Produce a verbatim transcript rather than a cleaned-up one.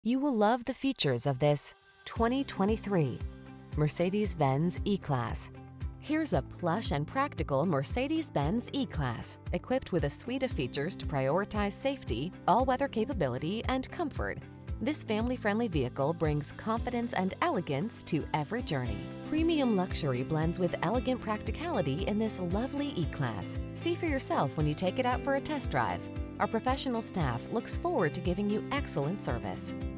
You will love the features of this twenty twenty-three Mercedes-Benz E-Class. Here's a plush and practical Mercedes-Benz E-Class, equipped with a suite of features to prioritize safety, all-weather capability, and comfort. This family-friendly vehicle brings confidence and elegance to every journey. Premium luxury blends with elegant practicality in this lovely E-Class. See for yourself when you take it out for a test drive. Our professional staff looks forward to giving you excellent service.